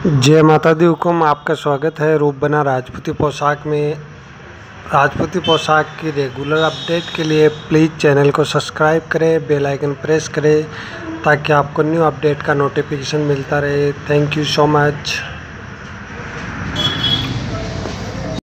जय माता दी हुकुम। आपका स्वागत है रूप बना राजपूती पोशाक में। राजपूती पोशाक की रेगुलर अपडेट के लिए प्लीज़ चैनल को सब्सक्राइब करें, बेल आइकन प्रेस करें ताकि आपको न्यू अपडेट का नोटिफिकेशन मिलता रहे। Thank you so much.